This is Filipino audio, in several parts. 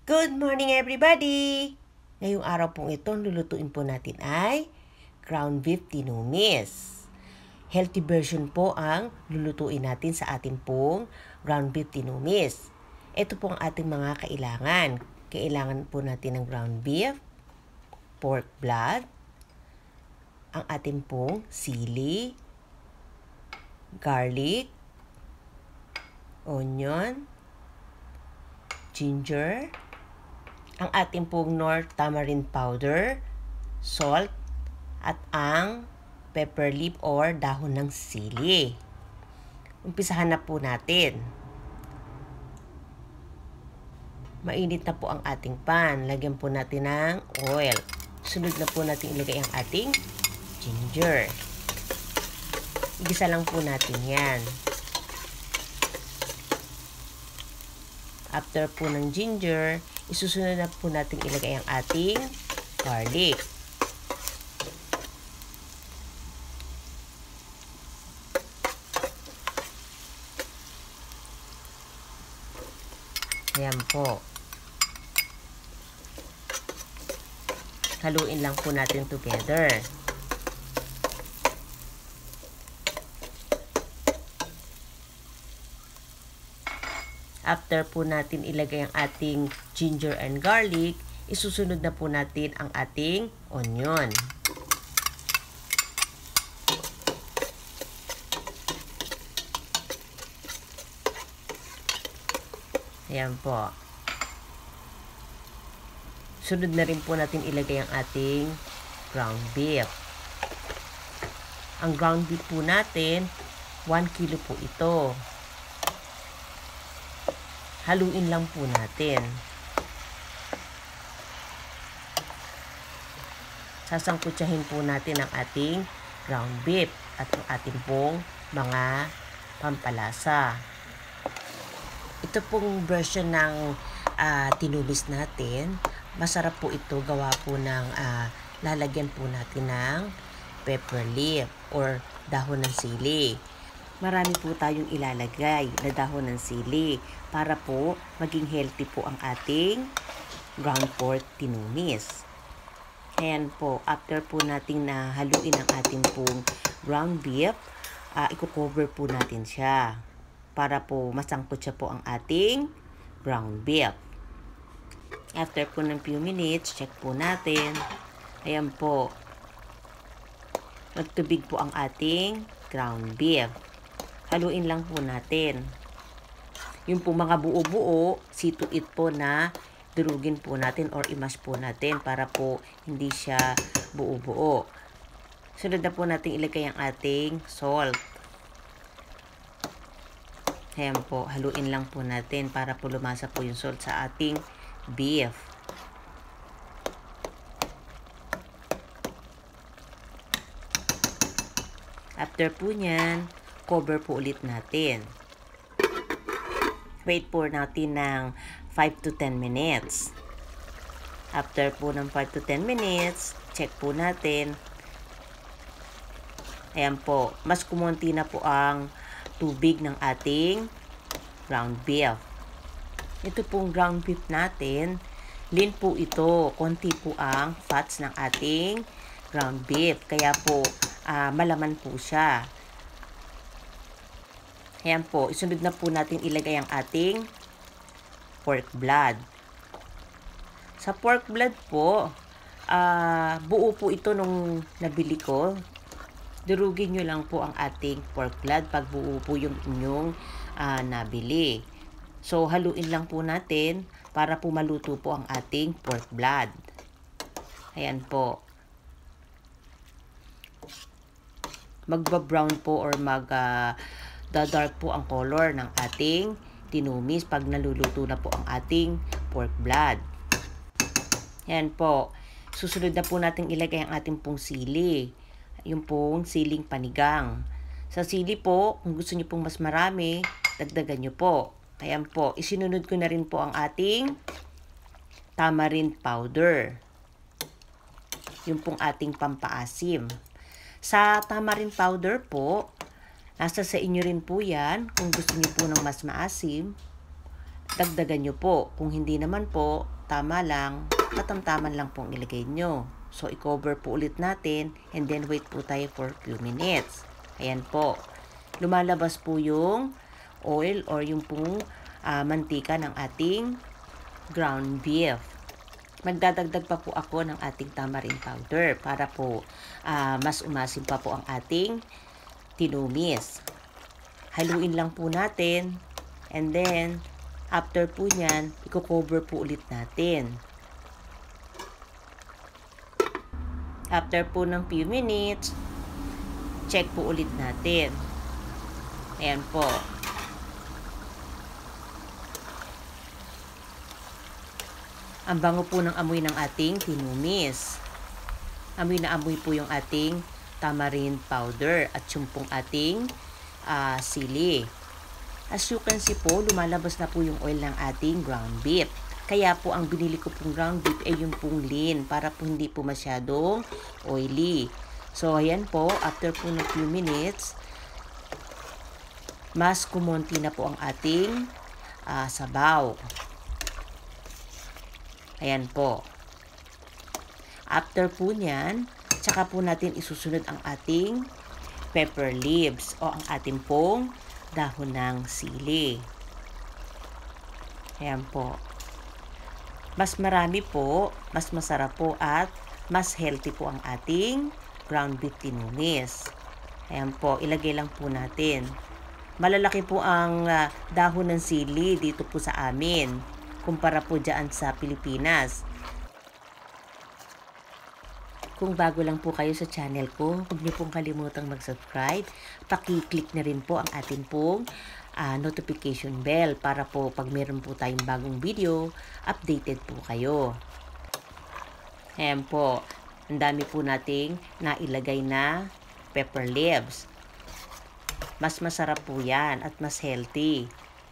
Good morning everybody! Ngayong araw pong ito, lulutuin po natin ay ground beef tinumis. Healthy version po ang lulutuin natin sa ating pong ground beef tinumis. Ito po ang ating mga kailangan. Kailangan po natin ng ground beef, pork blood, ang ating pong sili, garlic, onion, ginger, ang ating pong Knorr tamarind powder, salt, at ang pepper leaf or dahon ng sili. Umpisahan na po natin. Mainit na po ang ating pan. Lagyan po natin ng oil. Sunod na po natin ilagay ang ating ginger. Igisa lang po natin yan. After po ng ginger, isusunod na po natin ilagay ang ating garlic. Ayan po. Haluin lang po natin together. After po natin ilagay ang ating ginger and garlic, isusunod na po natin ang ating onion. Ayan po. Sunod na rin po natin ilagay ang ating ground beef. Ang ground beef po natin, 1 kilo po ito. Haluin lang po natin. Sasangkutsahin po natin ang ating ground beef at ang ating pong mga pampalasa. Ito pong version ng tinumis natin. Masarap po ito. Gawa po ng lalagyan po natin ng pepper leaf or dahon ng sili. Marami po tayong ilalagay na dahon ng sili para po maging healthy po ang ating ground pork tinumis. Ayan po, after po nating nahaluin ang ating pong ground beef, i-cover po natin siya para po masangkot siya po ang ating ground beef. After po ng few minutes, check po natin. Ayan po, nagtubig po ang ating ground beef. Haluin lang po natin. Yung po mga buo-buo, see to it po na durugin po natin or i-mash po natin para po hindi siya buo-buo. Sunod na po natin ilagay ang ating salt. Ayan po, haluin lang po natin para po lumasa po yung salt sa ating beef. After po nyan, cover po ulit natin. Wait po natin ng 5 to 10 minutes. After po ng 5 to 10 minutes, check po natin. Ayan po, mas kumonti na po ang tubig ng ating ground beef. Ito pong ground beef natin, lean po ito. Konti po ang fats ng ating ground beef. Kaya po, malaman po siya. Ayan po, isunod na po natin ilagay ang ating pork blood. Sa pork blood po, buo po ito nung nabili ko. Durugin nyo lang po ang ating pork blood pag buo po yung inyong nabili. So, haluin lang po natin para po maluto po ang ating pork blood. Ayan po. Magba-brown po or dark po ang color ng ating tinumis pag naluluto na po ang ating pork blood. Ayan po. Susunod na po natin ilagay ang ating pong sili. Yung pong siling panigang. Sa sili po, kung gusto niyo pong mas marami, dagdagan niyo po. Ayan po, isinunod ko na rin po ang ating tamarind powder. Yung pong ating pampaasim. Sa tamarind powder po, nasa sa inyo rin po yan. Kung gusto niyo po ng mas maasim, dagdagan nyo po. Kung hindi naman po, tama lang, katamtaman lang pong ilagay nyo. So, i-cover po ulit natin and then wait po tayo for few minutes. Ayan po. Lumalabas po yung oil or yung pong mantika ng ating ground beef. Magdadagdag pa po ako ng ating tamarind powder para po mas umasim pa po ang ating tinumis. Haluin lang po natin and then after po nyan, i-cover po ulit natin. After po ng few minutes, check po ulit natin. Ayan po. Ang bango po ng amoy ng ating tinumis. Amoy na amoy po yung ating tamarind powder at yung pong ating sili. As you can see po, lumalabas na po yung oil ng ating ground beef. Kaya po ang binili ko pong ground beef ay yung pong lean para po hindi po masyadong oily. So ayan po, after po ng few minutes, mas kumonti na po ang ating sabaw. Ayan po. After po nyan, tsaka po natin isusunod ang ating pepper leaves o ang ating pong dahon ng sili. Ayan po. Mas marami po, mas masarap po at mas healthy po ang ating ground beef tinumis. Ayan po, ilagay lang po natin. Malalaki po ang dahon ng sili dito po sa amin kumpara po dyan sa Pilipinas. Kung bago lang po kayo sa channel ko, huwag niyo pong kalimutang mag-subscribe. Paki-click na rin po ang atin pong notification bell para po pag meron po tayong bagong video, updated po kayo. Ayan po, ang dami po nating nailagay na pepper leaves. Mas masarap po yan at mas healthy.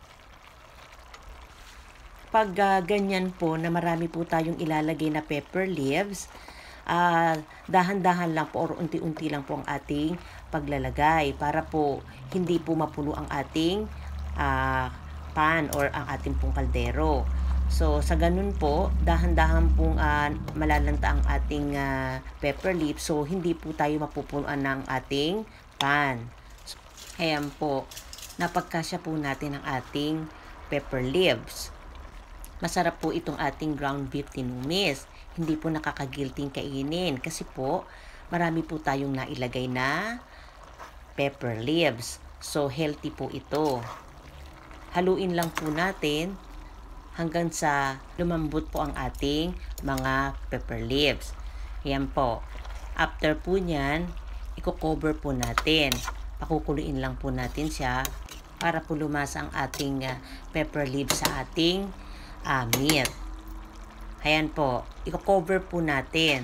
Pag ganyan po na marami po tayong ilalagay na pepper leaves, dahan-dahan lang po or unti-unti lang po ang ating paglalagay para po hindi po mapuno ang ating pan or ang ating pong kaldero. So sa ganun po, dahan-dahan pong malalanta ang ating pepper leaf, so hindi po tayo mapupunuan ng ating pan. Ayan po, napagkasya po natin ang ating pepper leaves. Masarap po itong ating ground beef tinumis. Hindi po nakakagilting kainin kasi po marami po tayong nailagay na pepper leaves. So healthy po ito. Haluin lang po natin hanggang sa lumambot po ang ating mga pepper leaves. Ayan po. After po nyan, i-cover po natin. Pakukuluin lang po natin siya para po lumasa ang ating pepper leaves sa ating meat. Ayan po, i-cover po natin.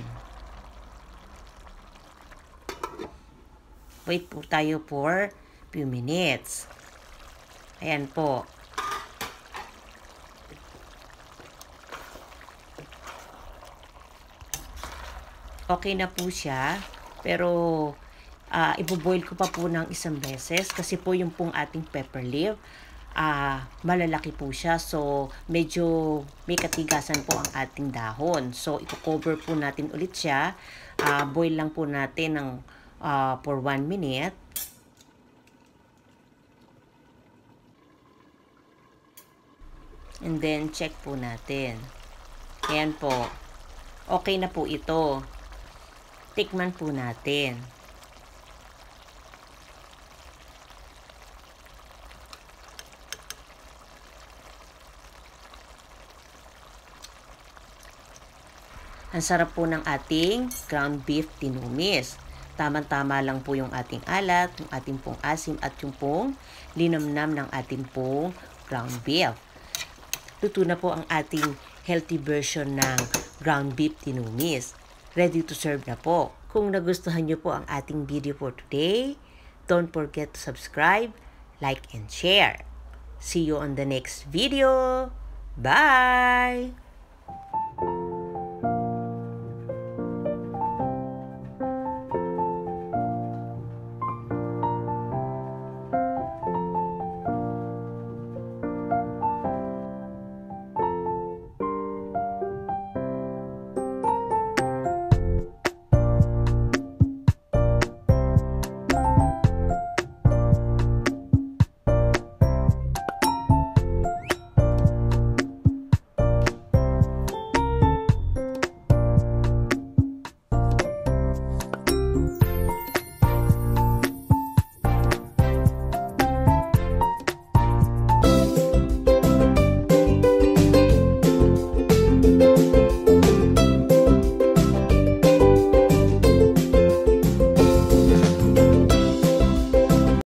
Wait po tayo for few minutes. Ayan po. Okay na po siya, pero iboboil ko pa po ng isang beses kasi po yung pong ating pepper leaf malalaki po siya, so medyo may katigasan po ang ating dahon. So i-cover po natin ulit siya, boil lang po natin ng for 1 minute. And then check po natin. Ayan po, okay na po ito. Tikman po natin. Ang sarap po ng ating ground beef tinumis. Tamang-tama lang po yung ating alat, yung ating pong asim at yung pong linamnam ng ating pong ground beef. Luto na po ang ating healthy version ng ground beef tinumis. Ready to serve na po. Kung nagustuhan nyo po ang ating video for today, don't forget to subscribe, like, and share. See you on the next video. Bye!